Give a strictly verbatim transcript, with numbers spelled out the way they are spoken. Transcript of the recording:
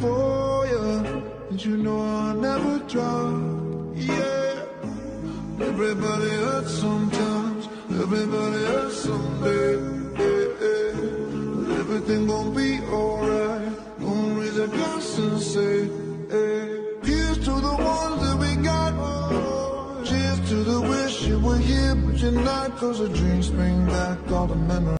for you, and you know I'll never drop. Yeah, everybody hurts sometimes, everybody hurts someday. Yeah, yeah. But everything gon' be alright. Gonna raise a glass and say, hey, here's to the ones that we got. Cheers to the wish you were here, but you're not. 'Cause the dreams bring back all the memories.